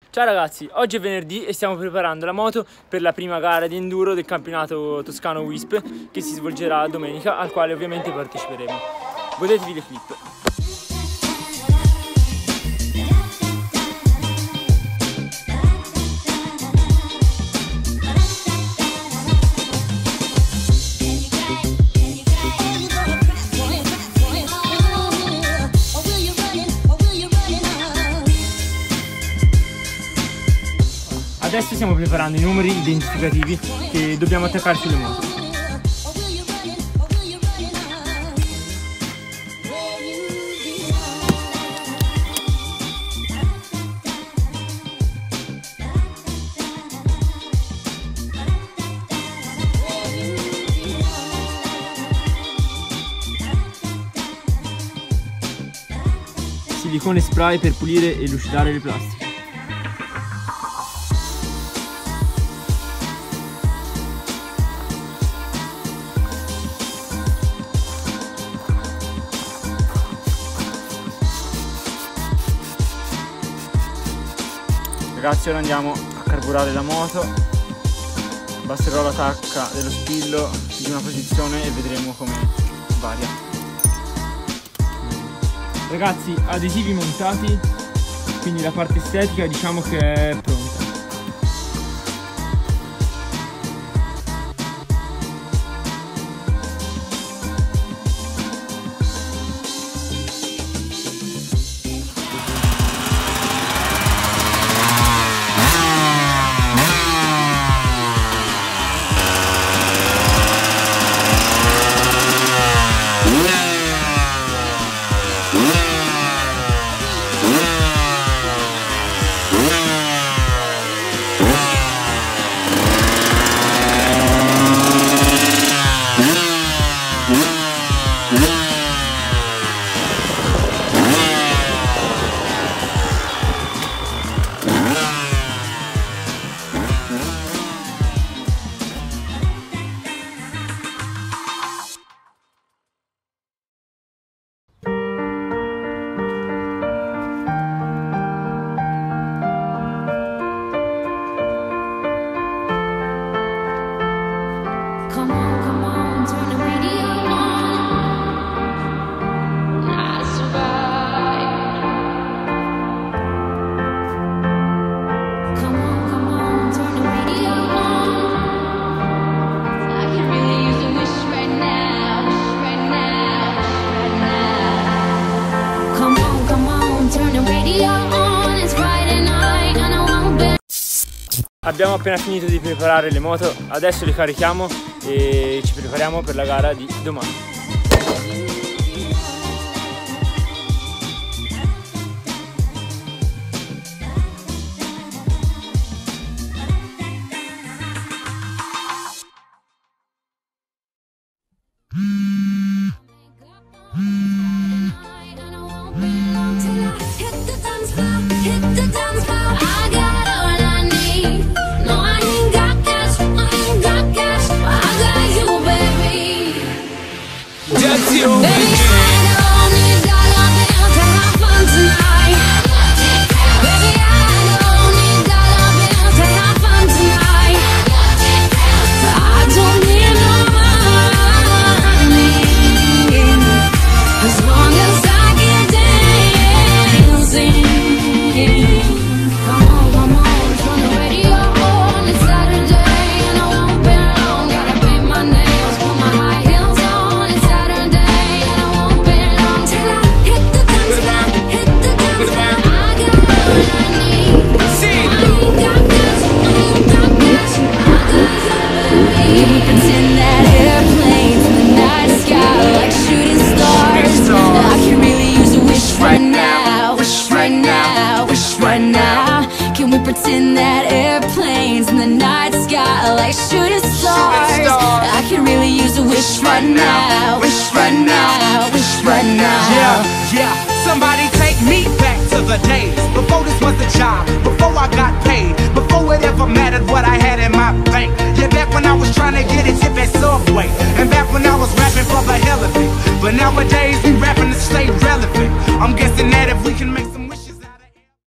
Ciao ragazzi, oggi è venerdì e stiamo preparando la moto per la prima gara di enduro del campionato toscano WISP che si svolgerà domenica, al quale ovviamente parteciperemo. Godetevi le clip. Adesso stiamo preparando i numeri identificativi che dobbiamo attaccare sulle moto. Silicone spray per pulire e lucidare le plastiche. Ragazzi, ora andiamo a carburare la moto, abbasserò la tacca dello spillo di una posizione e vedremo come varia. Ragazzi, adesivi montati, quindi la parte estetica diciamo che è pronta. Abbiamo appena finito di preparare le moto, adesso le carichiamo e ci prepariamo per la gara di domani. Can we pretend that airplanes in the night sky like shooting stars? I can really use a wish right now, wish right now, wish right now. Yeah, somebody